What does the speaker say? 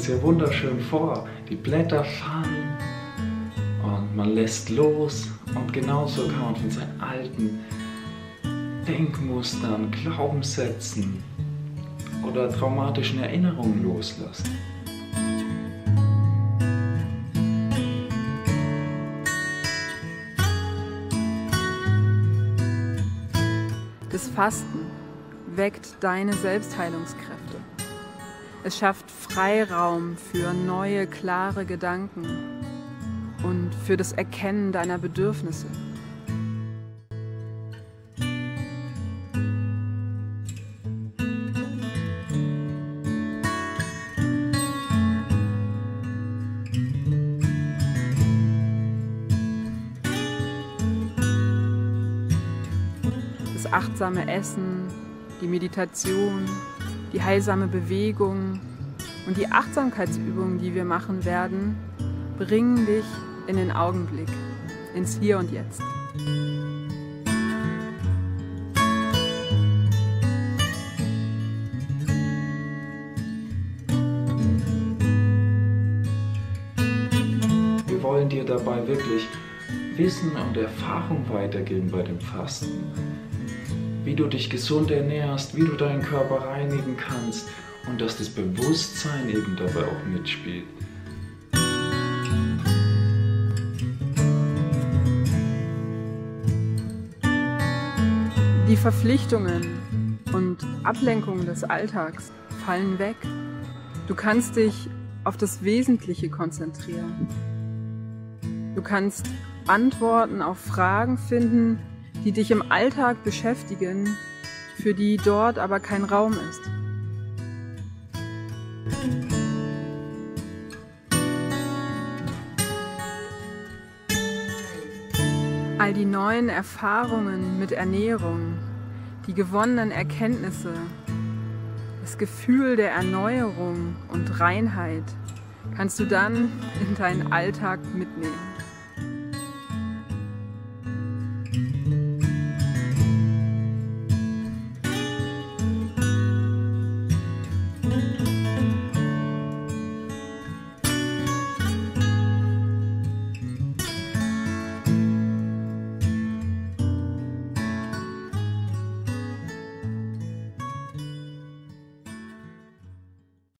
ja wunderschön vor. Die Blätter fallen und man lässt los. Und genauso kann man von seinen alten Denkmustern, Glaubenssätzen oder traumatischen Erinnerungen loslassen. Das Fasten weckt deine Selbstheilungskräfte. Es schafft Freiraum für neue, klare Gedanken und für das Erkennen deiner Bedürfnisse. Das achtsame Essen, die Meditation, die heilsame Bewegung und die Achtsamkeitsübungen, die wir machen werden, bringen dich in den Augenblick, ins Hier und Jetzt. Wir wollen dir dabei wirklich Wissen und Erfahrung weitergeben bei dem Fasten. Wie du dich gesund ernährst, wie du deinen Körper reinigen kannst und dass das Bewusstsein eben dabei auch mitspielt. Die Verpflichtungen und Ablenkungen des Alltags fallen weg. Du kannst dich auf das Wesentliche konzentrieren. Du kannst Antworten auf Fragen finden, die dich im Alltag beschäftigen, für die dort aber kein Raum ist. All die neuen Erfahrungen mit Ernährung, die gewonnenen Erkenntnisse, das Gefühl der Erneuerung und Reinheit kannst du dann in deinen Alltag mitnehmen.